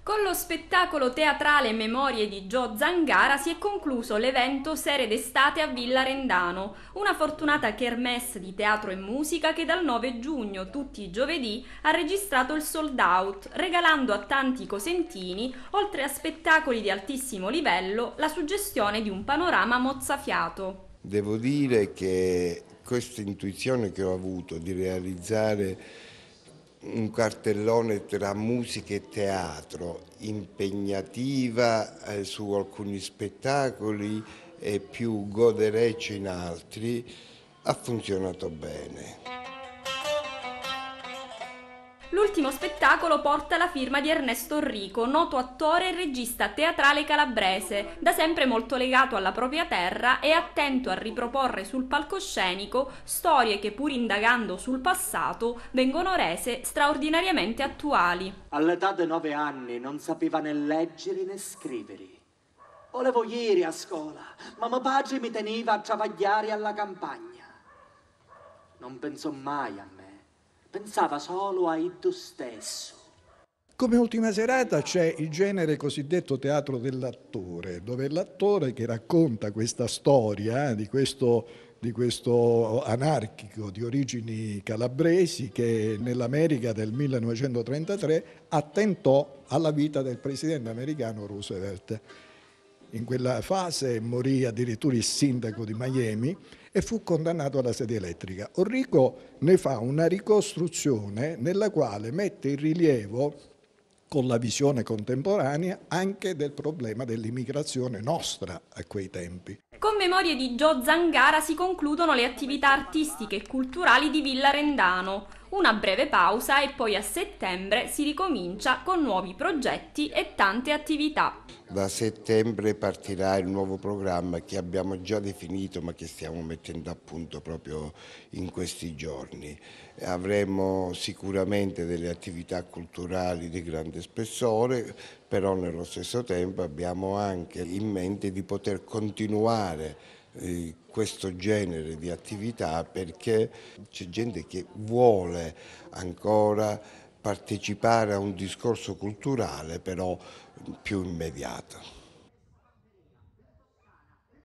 Con lo spettacolo teatrale Memorie di Gio Zangara si è concluso l'evento Sere d'estate a Villa Rendano, una fortunata kermesse di teatro e musica che dal 9 giugno, tutti i giovedì, ha registrato il sold out, regalando a tanti cosentini, oltre a spettacoli di altissimo livello, la suggestione di un panorama mozzafiato. Devo dire che questa intuizione che ho avuto di realizzare un cartellone tra musica e teatro, impegnativa su alcuni spettacoli e più godereccia in altri, ha funzionato bene. L'ultimo spettacolo porta la firma di Ernesto Enrico, noto attore e regista teatrale calabrese, da sempre molto legato alla propria terra e attento a riproporre sul palcoscenico storie che, pur indagando sul passato, vengono rese straordinariamente attuali. All'età di 9 anni non sapeva né leggere né scrivere. Volevo ieri a scuola, ma mio padre mi teneva a travagliare alla campagna. Non pensò mai a me, pensava solo a Iddo stesso. Come ultima serata c'è il genere cosiddetto teatro dell'attore, dove l'attore che racconta questa storia di questo anarchico di origini calabresi che nell'America del 1933 attentò alla vita del presidente americano Roosevelt. In quella fase morì addirittura il sindaco di Miami e fu condannato alla sedia elettrica. Enrico ne fa una ricostruzione nella quale mette in rilievo, con la visione contemporanea, anche del problema dell'immigrazione nostra a quei tempi. Con Memorie di Gio Zangara si concludono le attività artistiche e culturali di Villa Rendano. Una breve pausa e poi a settembre si ricomincia con nuovi progetti e tante attività. Da settembre partirà il nuovo programma che abbiamo già definito ma che stiamo mettendo a punto proprio in questi giorni. Avremo sicuramente delle attività culturali di grande spessore, però nello stesso tempo abbiamo anche in mente di poter continuare questo genere di attività perché c'è gente che vuole ancora partecipare a un discorso culturale però più immediato.